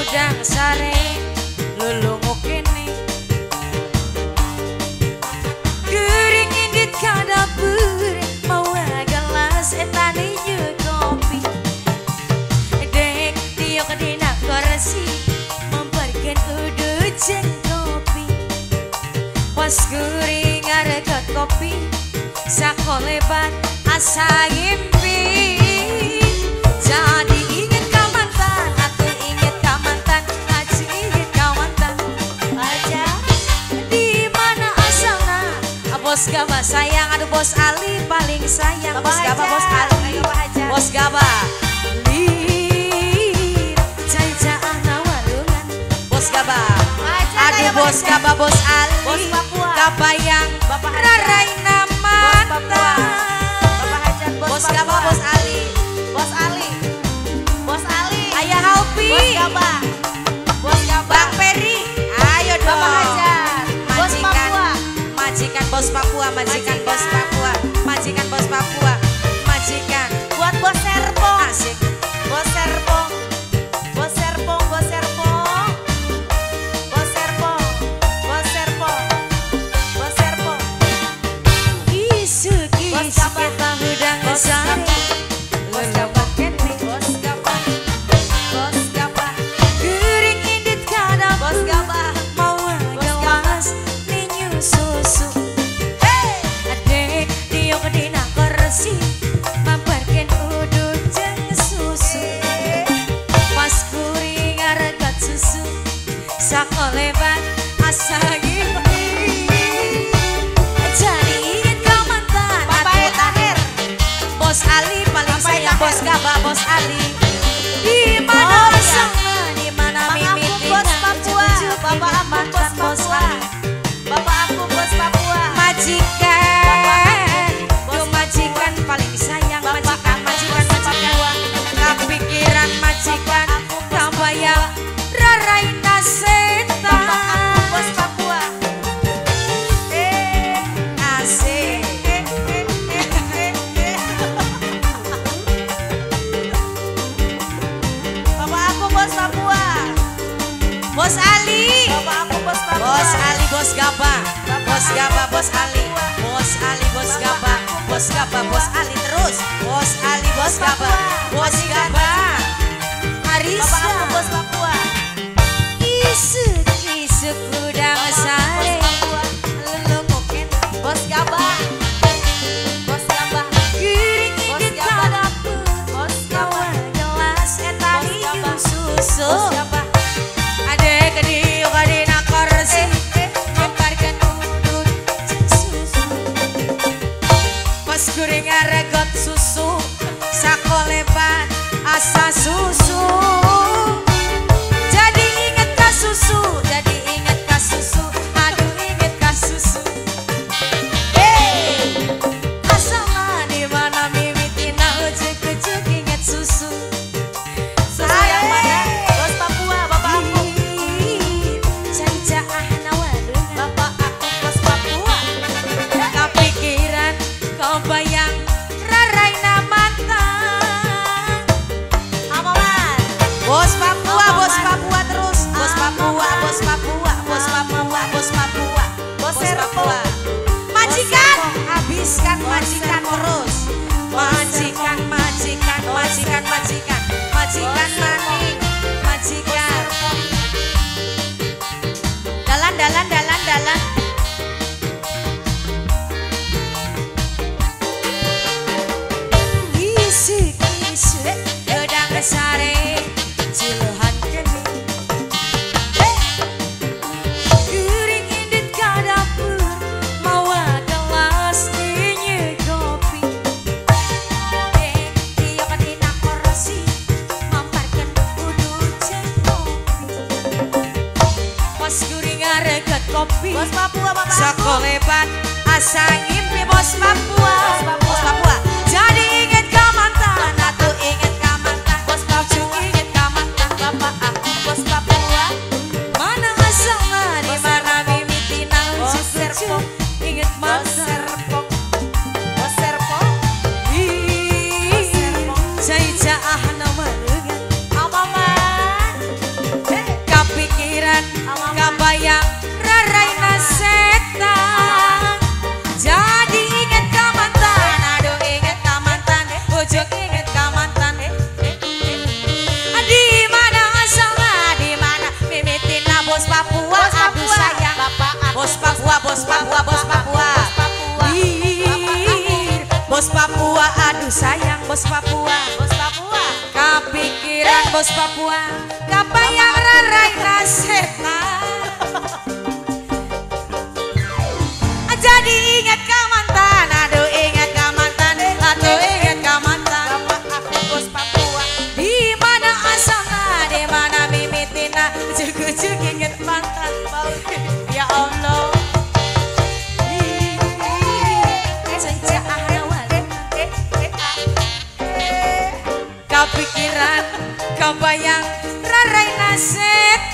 udang sare lulungu kene gering indit kadapur mau gelas etane yu kopi dek tiok dina koresi memperken udu jeng kopi pas guring arekat kopi sakolebat asa ngimpi jadi inget kau mantan aku inget kau mantan aku inget kau mantan aja di mana asalnya bos Gaba sayang aduh bos Ali paling sayang bos Gaba bos Ali bos Gaba lir jajaan warungan bos Gaba aduh bos Gaba bos Ali bos Papua kabayang rarai nama bos Gaba bos Ali bos Ali bos Ali ayah Halpi bos Gaba Bang Peri ayo dong Bapak Hajar bos Papua majikan bos Papua majikan bos Papua majikan bos Papua majikan buat bos Serpong asik bos Serpong bos Serpong bos Serpong bos Serpong bos Serpong bos Serpong isu isu kita udang sare bos Gaba kene bos Gaba bos Gaba gering indit kada bos Gaba mau gelas ninyu susu adek tiok dina koresi mamparken udu jeng susu pas kuring aregat susu sakolebat asa ngimpi jadi inget kau mantan aku tahir bos Ali paling sayang bos Gaba bos Ali di mana asalnya di mana mimit bos Papua bapak aku bos Papua bapak aku bos Papua majikan yo majikan paling sayang majikan majikan majikan kepikiran majikan kabayang rarai naseta bos Papua asik bapak aku bos Papua bos Ali bapak aku bos Papua bos Ali bos Gaba bos Gaba bos Ali bos Ali bos Gaba bos Gaba bos Ali terus bos Ali bos Gaba bos Gaba Arisa bapak aku bos Papua isuk isuk udang sare lelungu kene bos Gaba bos Gaba giring indit kadapur bos Gaba gelas etani susu bos Gaba adek di kadina korsi memparkan udut susu pas guring aregot susu sakolebat asa susu jadi inget ka susu jadi inget ka susu aduh inget ka susu asalnya di mana mimitina ujek-ujek inget susu sayang mana bos Papua bapak aku jajaan warungan bapak aku bos Papua kepikiran kau bayang rarai mantan apa man bos Papua terus bos Papua bos Papua bos Papua bos Papua bos Papua majikan habiskan majikan terus majikan majikan majikan majikan majikan maning majikan dalan dalan dalan dalan isik isik udang sare ciluhan kene gering indit kadapur mau gelas ninyu kopi dek tiok dina korsi mamparken udu jeng kopi pas guring aregat kopi bos Papua bapak sakolebat asa ngimpi bos Papua bos Papua jadi inget ka mantan aku inget ka mantan bos Papua inget ka mantan bapak aku bos Papua mana asalnya di mana mimitina bos Serpong inget mantan bos Serpong saya jaah nama dengan apa man bos Papua. Bos Papua. Kepikiran bos Papua, kebayang rarai setan. Jadi ingat ke mantan, aduh ingat ke mantan, aduh ingat ke mantan. Aku bos Papua. Di mana asalnya, di mana mimitina, juk-juk ingat mantan. Ya Allah. Sejak awal kepikiran, kebayang rarai setan.